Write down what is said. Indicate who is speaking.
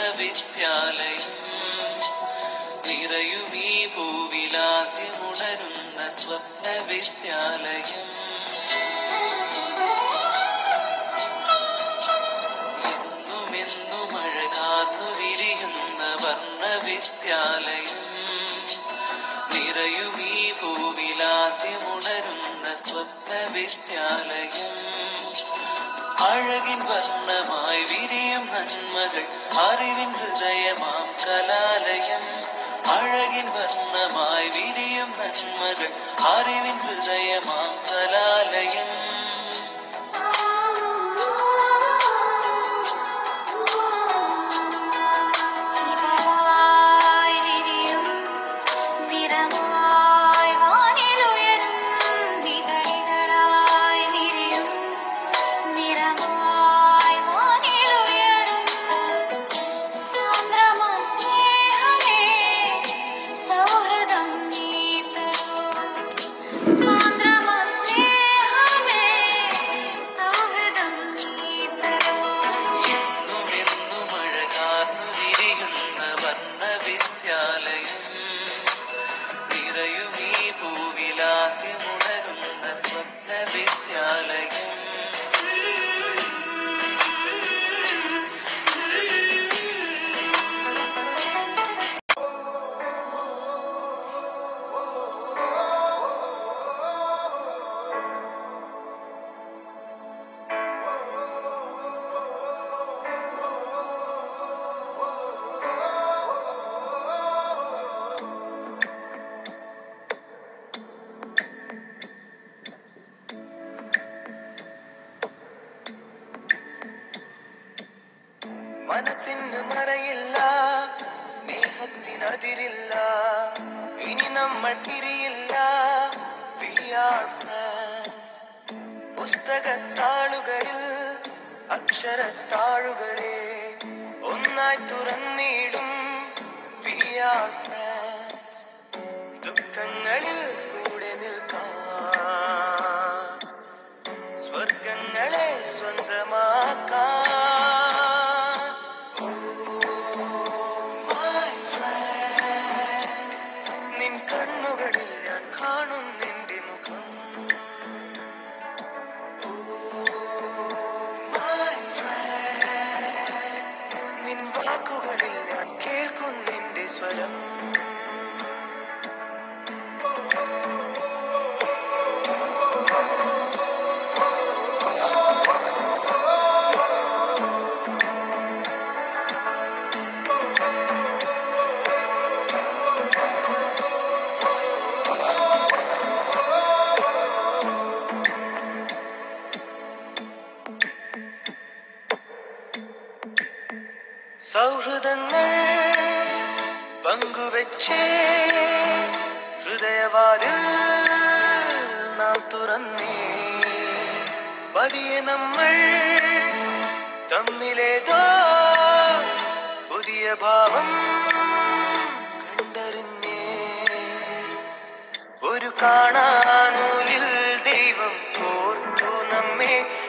Speaker 1: വിദ്യാലയം നിറയുമീ ഭൂവിലാദ്യമുണരുന്ന സ്വപ്ന വിദ്യാലയം എന്നുമെന്നും അഴകാർന്നു വിരിയുന്ന വർണ്ണ വിദ്യാലയം നിറയുമീ ഭൂവിലാദ്യമുണരുന്ന സ്വപ്ന വിദ്യാലയം അഴകിൻ വർണ്ണമായി വിരിയും നന്മകൾ അറിവിൻ ഹൃദയമാം കലാലയം അഴകിൻ വർണ്ണമായി വിരിയും നന്മകൾ അറിവിൻ ഹൃദയമാം കലാലയം സ്വപ്ന വിദ്യാലയം മനസ്സിന് മറയില്ല സ്നേഹത്തിനതിരില്ല ഇനി നമ്മൾ പിരിയില്ല We are friends പുസ്തകത്താളുകളിൽ അക്ഷരത്താളുകളെ ഒന്നായി തുറന്നിടും We are friends ദുഃഖങ്ങളിൽ കൂടെ നിൽക്കാം സ്വർഗങ്ങളെ സ്വന്തമാക്കാം വാക്കുകളിൽ ഞാൻ കേൾക്കുന്നെന്റെ സ്വരം സൗഹൃദങ്ങൾ പങ്കുവെച്ചേ ഹൃദയവാതിൽ നാം തുറന്നേ പതിയെ നമ്മൾ തമ്മിലേതോ പുതിയ ഭാവം കണ്ടറിഞ്ഞേ ഒരു കാണാനൂലിൽ ദൈവം കോർത്തു നമ്മെ